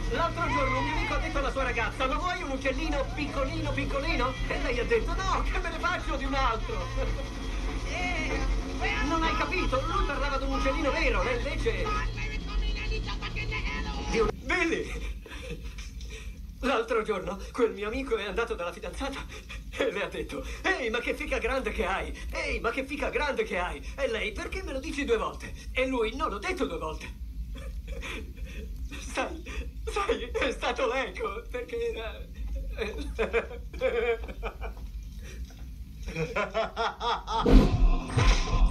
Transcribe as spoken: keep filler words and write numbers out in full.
L'altro giorno un mio amico ha detto alla sua ragazza: ma vuoi un uccellino piccolino piccolino? E lei ha detto: no, che me ne faccio di un altro. Non hai capito? Lui parlava di un uccellino vero, lei invece... Di un... Billy! L'altro giorno quel mio amico è andato dalla fidanzata e le ha detto: ehi, ma che fica grande che hai! Ehi, ma che fica grande che hai! E lei: perché me lo dici due volte? E lui: non l'ho detto due volte. Sai, sai, è stato l'eco, perché era...